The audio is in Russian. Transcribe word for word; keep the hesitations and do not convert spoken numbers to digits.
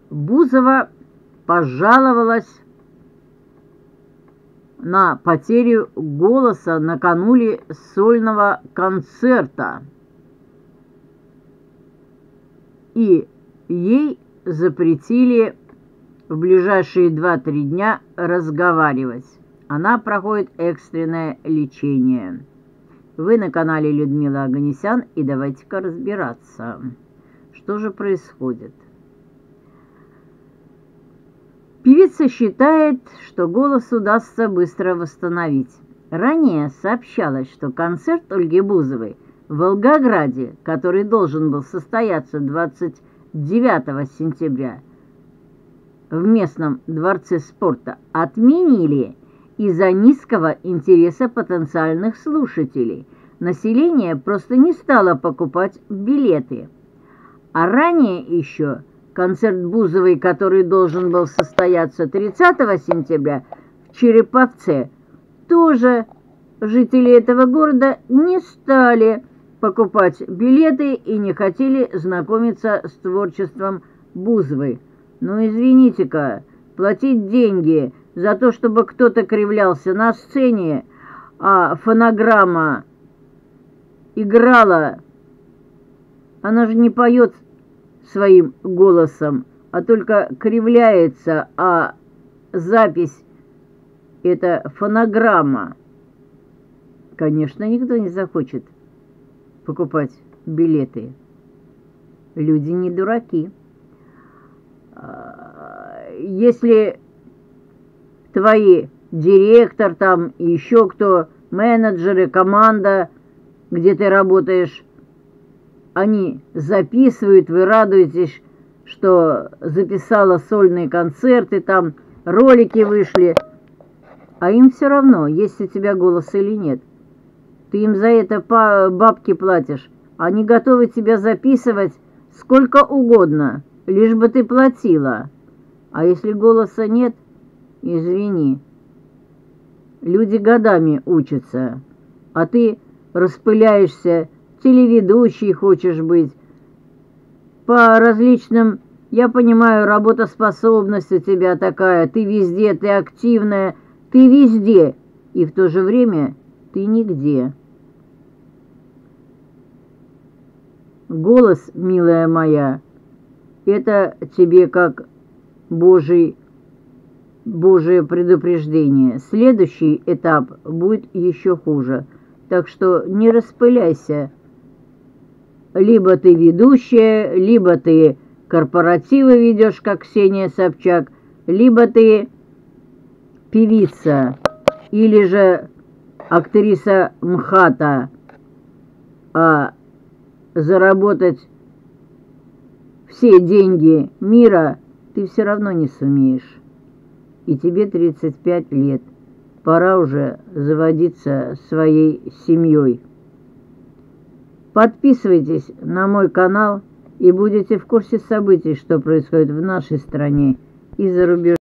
Бузова пожаловалась на потерю голоса накануне сольного концерта, и ей запретили в ближайшие два-три дня разговаривать. Она проходит экстренное лечение. Вы на канале Людмила Оганесян, и давайте-ка разбираться, что же происходит. Певица считает, что голос удастся быстро восстановить. Ранее сообщалось, что концерт Ольги Бузовой в Волгограде, который должен был состояться двадцать девятого сентября в местном дворце спорта, отменили из-за низкого интереса потенциальных слушателей. Население просто не стало покупать билеты. А ранее еще концерт Бузовой, который должен был состояться тридцатого сентября в Череповце, тоже жители этого города не стали покупать билеты и не хотели знакомиться с творчеством Бузовой. Ну, извините-ка, платить деньги за то, чтобы кто-то кривлялся на сцене, а фонограмма играла, она же не поет своим голосом, а только кривляется, а запись — это фонограмма. Конечно, никто не захочет покупать билеты. Люди не дураки. Если твои директор там и еще кто, менеджеры, команда, где ты работаешь, они записывают, вы радуетесь, что записала сольные концерты, там ролики вышли, а им все равно, есть у тебя голос или нет. Ты им за это бабки платишь. Они готовы тебя записывать сколько угодно, лишь бы ты платила. А если голоса нет, извини. Люди годами учатся, а ты распыляешься, телеведущий хочешь быть. По различным, я понимаю, работоспособность у тебя такая, ты везде, ты активная, ты везде, и в то же время ты нигде. Голос, милая моя, это тебе как Божий, Божие предупреждение. Следующий этап будет еще хуже. Так что не распыляйся. Либо ты ведущая, либо ты корпоративы ведешь, как Ксения Собчак, либо ты певица, или же актриса МХАТа. А заработать все деньги мира ты все равно не сумеешь. И тебе тридцать пять лет. Пора уже заводиться своей семьей. Подписывайтесь на мой канал и будете в курсе событий, что происходит в нашей стране и за рубежом.